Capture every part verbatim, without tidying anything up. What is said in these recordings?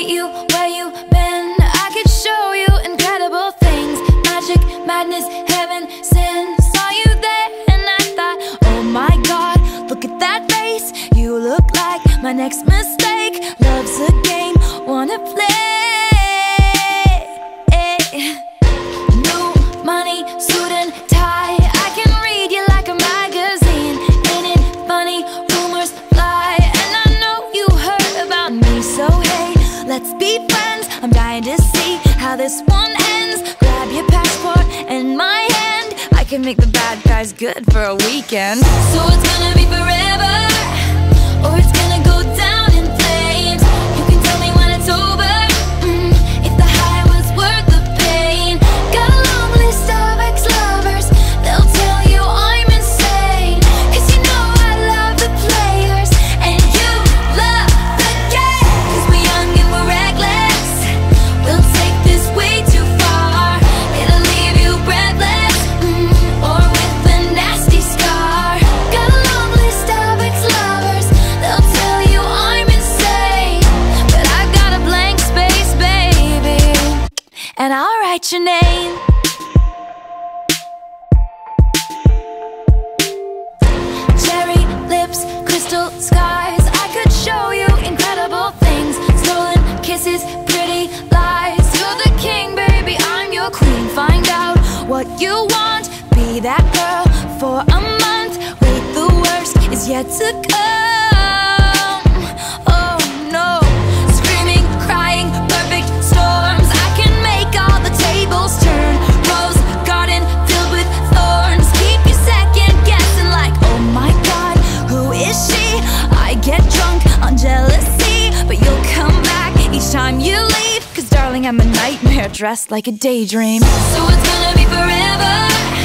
meet you where you been. I could show you incredible things. Magic, madness, heaven, sin. Saw you there and I thought, oh my God, look at that face. You look like my next mistake. Love's a game, wanna play. New money, suit and tie. I can read you like a magazine. Ain't it funny? Rumors fly, and I know you heard about me. So hey, let's be friends. I'm dying to see how this one ends. Grab your passport and my hand. I can make the bad guys good for a weekend. So it's gonna be forever, or it's gonna go down in flames. You can tell me when it's over, mm, if the high was worth the pain. Got a long list of ex-lovers, they'll tell you I'm insane. Cause you know I love the players, and you love the game. Cause we're young and we're reckless, we'll take this way too far. It'll leave you breathless, mm, or with a nasty scar. Got a long list of ex-lovers, they'll tell you I'm insane. But I got a blank space, baby, and I'll write your name. Cherry lips, crystal skies. I could show you incredible things. Stolen kisses, pretty lies. You're the king, baby, I'm your queen. Find out what you want, be that girl for a month. Wait, the worst is yet to come. Oh no, screaming, crying, perfect storms. I can make all the tables turn. Rose garden filled with thorns. Keep you second guessing like, oh my God, who is she? I get drunk on jealousy, but you'll come back each time you leave. Cause darling, I'm a nightmare dressed like a daydream. So it's gonna be forever,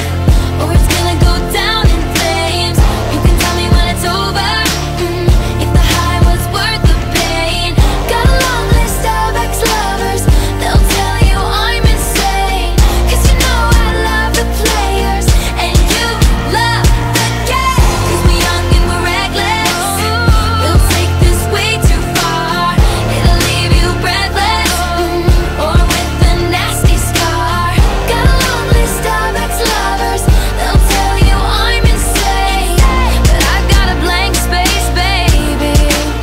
or it's gonna go down in flames. You can tell me when it's over, mm, if the high was worth the pain. Got a long list of ex-lovers, they'll tell you I'm insane. Cause you know I love the players, and you love the game. Cause we're young and we're reckless, we'll take this way too far. It'll leave you breathless, mm, or with a nasty scar. Got a long list of ex-lovers, they'll tell you I'm insane. But I've got a blank space, baby,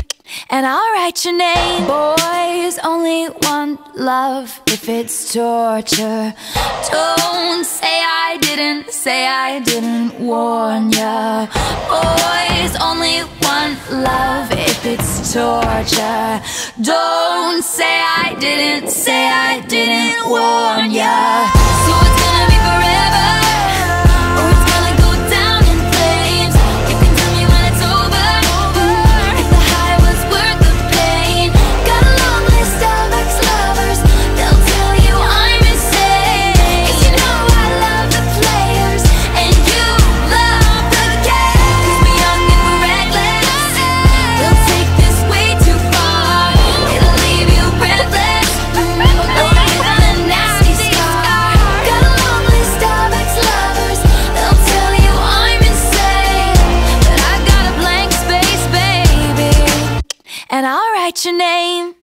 and I'll write your name. Boys only want love if it's torture. Don't say I didn't, say I didn't warn ya. Boys only want love if it's torture. Don't say I didn't, say I didn't warn ya. So it's gonna be forever, or it's gonna go down in flames. You can tell me when it's over, mm, if the high was worth the pain. Got a long list of ex-lovers, they'll tell you I'm insane. Cause you know I love the players, and you love the game. Cause we're young and we're reckless, we'll take this way too far. It'll leave you breathless, mm, or with a nasty scar. Got a long list of ex-lovers, they'll tell you I'm insane. But I got a blank space, baby, and I'll write your name.